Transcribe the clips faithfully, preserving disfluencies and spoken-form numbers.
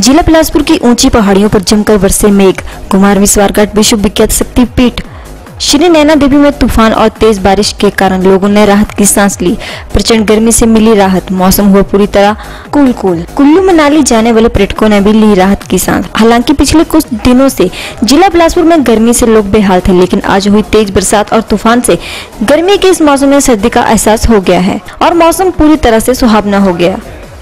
जिला बिलासपुर की ऊंची पहाड़ियों पर जमकर बरसे मेघ। कुमार विश्वासघाट विश्व विख्यात शक्तिपीठ श्री नैना देवी में तूफान और तेज बारिश के कारण लोगों ने राहत की सांस ली। प्रचंड गर्मी से मिली राहत, मौसम हुआ पूरी तरह कूल कूल। कुल्लू मनाली जाने वाले पर्यटकों ने भी ली राहत की सांस। हालांकि पिछले कुछ दिनों से जिला बिलासपुर में गर्मी से लोग बेहाल थे, लेकिन आज हुई तेज बरसात और तूफान से गर्मी के इस मौसम में सर्दी का एहसास हो गया है और मौसम पूरी तरह से सुहावना हो गया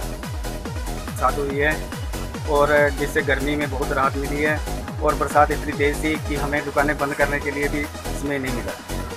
है और जिससे गर्मी में बहुत राहत मिली है। और बरसात इतनी तेज थी कि हमें दुकानें बंद करने के लिए भी समय नहीं मिला।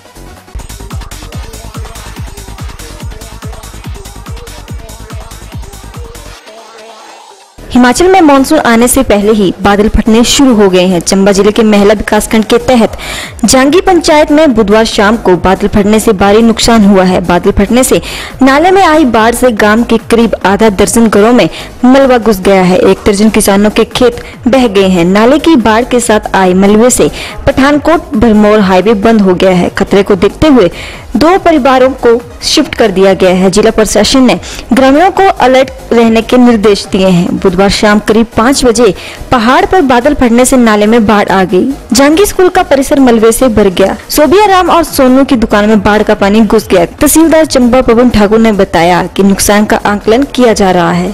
हिमाचल में मानसून आने से पहले ही बादल फटने शुरू हो गए हैं। चंबा जिले के महला विकासखंड के तहत जांगी पंचायत में बुधवार शाम को बादल फटने से भारी नुकसान हुआ है। बादल फटने से नाले में आई बाढ़ से गांव के करीब आधा दर्जन घरों में मलबा घुस गया है। एक दर्जन किसानों के खेत बह गए हैं। नाले की बाढ़ के साथ आए मलबे से पठानकोट भरमौर हाईवे बंद हो गया है। खतरे को देखते हुए दो परिवारों को शिफ्ट कर दिया गया है। जिला प्रशासन ने ग्रामीणों को अलर्ट रहने के निर्देश दिए हैं। बुधवार शाम करीब पाँच बजे पहाड़ पर बादल फटने से नाले में बाढ़ आ गई। जांगी स्कूल का परिसर मलबे से भर गया। सोबिया राम और सोनू की दुकान में बाढ़ का पानी घुस गया। तहसीलदार चंबा पवन ठाकुर ने बताया कि नुकसान का आकलन किया जा रहा है।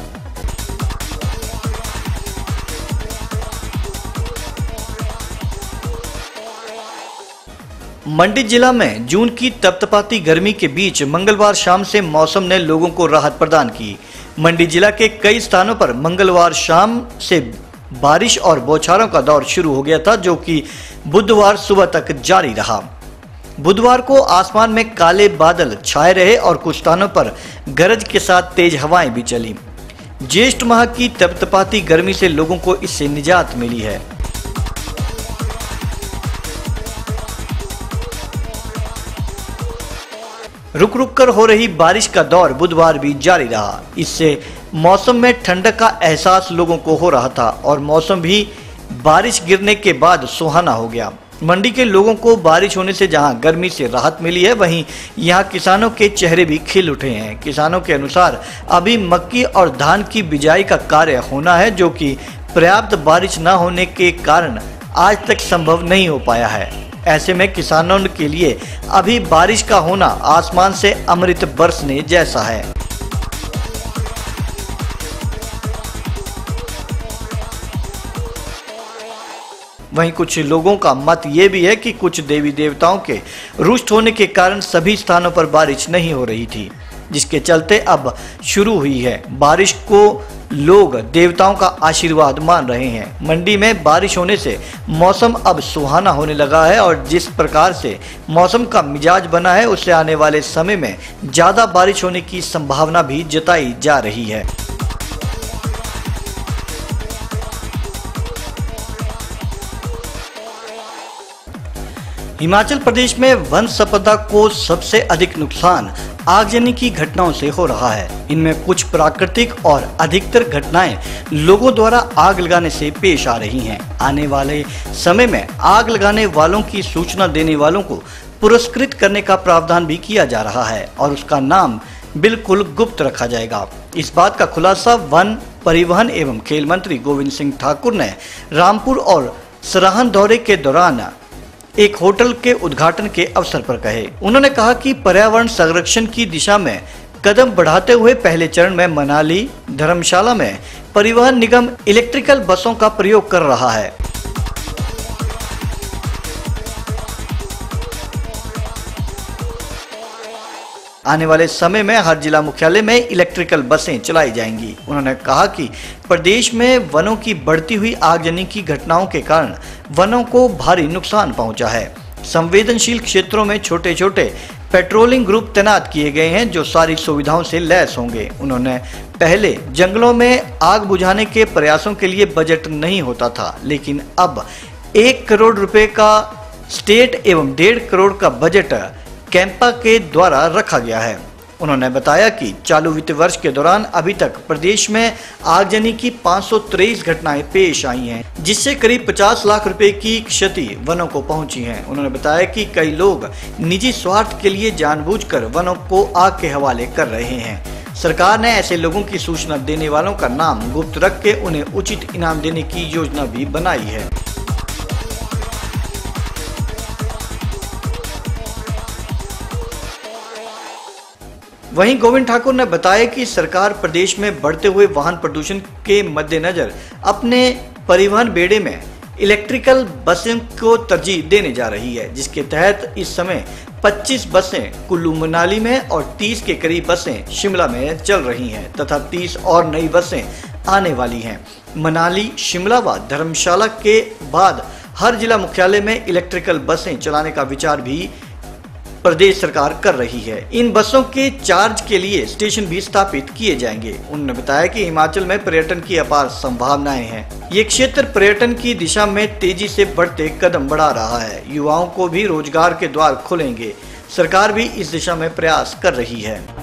मंडी जिला में जून की तपतपाती गर्मी के बीच मंगलवार शाम से मौसम ने लोगों को राहत प्रदान की। मंडी जिला के कई स्थानों पर मंगलवार शाम से बारिश और बौछारों का दौर शुरू हो गया था, जो कि बुधवार सुबह तक जारी रहा। बुधवार को आसमान में काले बादल छाए रहे और कुछ स्थानों पर गरज के साथ तेज हवाएं भी चली। ज्येष्ठ माह की तपतपाती गर्मी से लोगों को इससे निजात मिली है। रुक रुक कर हो रही बारिश का दौर बुधवार भी जारी रहा। इससे मौसम में ठंडक का एहसास लोगों को हो रहा था और मौसम भी बारिश गिरने के बाद सुहाना हो गया। मंडी के लोगों को बारिश होने से जहां गर्मी से राहत मिली है, वहीं यहां किसानों के चेहरे भी खिल उठे हैं। किसानों के अनुसार अभी मक्की और धान की बिजाई का कार्य होना है, जो कि पर्याप्त बारिश न होने के कारण आज तक संभव नहीं हो पाया है। ऐसे में किसानों के लिए अभी बारिश का होना आसमान से अमृत बरसने जैसा है। वहीं कुछ लोगों का मत ये भी है कि कुछ देवी देवताओं के रुष्ट होने के कारण सभी स्थानों पर बारिश नहीं हो रही थी, जिसके चलते अब शुरू हुई है। बारिश को लोग देवताओं का आशीर्वाद मान रहे हैं। मंडी में बारिश होने से मौसम अब सुहाना होने लगा है और जिस प्रकार से मौसम का मिजाज बना है, उससे आने वाले समय में ज्यादा बारिश होने की संभावना भी जताई जा रही है। हिमाचल प्रदेश में वन संपदा को सबसे अधिक नुकसान आगजनी की घटनाओं से हो रहा है। इनमें कुछ प्राकृतिक और अधिकतर घटनाएं लोगों द्वारा आग लगाने से पेश आ रही हैं। आने वाले समय में आग लगाने वालों की सूचना देने वालों को पुरस्कृत करने का प्रावधान भी किया जा रहा है और उसका नाम बिल्कुल गुप्त रखा जाएगा। इस बात का खुलासा वन, परिवहन एवं खेल मंत्री गोविंद सिंह ठाकुर ने रामपुर और सराहन दौरे के दौरान एक होटल के उद्घाटन के अवसर पर कहे। उन्होंने कहा कि पर्यावरण संरक्षण की दिशा में कदम बढ़ाते हुए पहले चरण में मनाली, धर्मशाला में परिवहन निगम इलेक्ट्रिकल बसों का प्रयोग कर रहा है। आने वाले समय में हर जिला मुख्यालय में इलेक्ट्रिकल बसें चलाई जाएंगी। उन्होंने कहा कि प्रदेश में वनों की बढ़ती हुई आगजनी की घटनाओं के कारण वनों को भारी नुकसान पहुंचा है। संवेदनशील क्षेत्रों में छोटे छोटे पेट्रोलिंग ग्रुप तैनात किए गए हैं, जो सारी सुविधाओं से लैस होंगे। उन्होंने पहले जंगलों में आग बुझाने के प्रयासों के लिए बजट नहीं होता था, लेकिन अब एक करोड़ रुपए का स्टेट एवं डेढ़ करोड़ का बजट कैंपा के द्वारा रखा गया है। उन्होंने बताया कि चालू वित्त वर्ष के दौरान अभी तक प्रदेश में आगजनी की पाँच सौ तेईस घटनाएं पेश आई हैं, जिससे करीब पचास लाख रुपए की क्षति वनों को पहुंची है। उन्होंने बताया कि कई लोग निजी स्वार्थ के लिए जानबूझकर वनों को आग के हवाले कर रहे हैं। सरकार ने ऐसे लोगों की सूचना देने वालों का नाम गुप्त रख के उन्हें उचित इनाम देने की योजना भी बनाई है। वहीं गोविंद ठाकुर ने बताया कि सरकार प्रदेश में बढ़ते हुए वाहन प्रदूषण के मद्देनजर अपने परिवहन बेड़े में इलेक्ट्रिकल बसों को तरजीह देने जा रही है, जिसके तहत इस समय पच्चीस बसें कुल्लू मनाली में और तीस के करीब बसें शिमला में चल रही हैं तथा तीस और नई बसें आने वाली हैं। मनाली, शिमला व धर्मशाला के बाद हर जिला मुख्यालय में इलेक्ट्रिकल बसें चलाने का विचार भी प्रदेश सरकार कर रही है। इन बसों के चार्ज के लिए स्टेशन भी स्थापित किए जाएंगे। उन्होंने बताया कि हिमाचल में पर्यटन की अपार संभावनाएं हैं। ये क्षेत्र पर्यटन की दिशा में तेजी से बढ़ते कदम बढ़ा रहा है। युवाओं को भी रोजगार के द्वार खुलेंगे। सरकार भी इस दिशा में प्रयास कर रही है।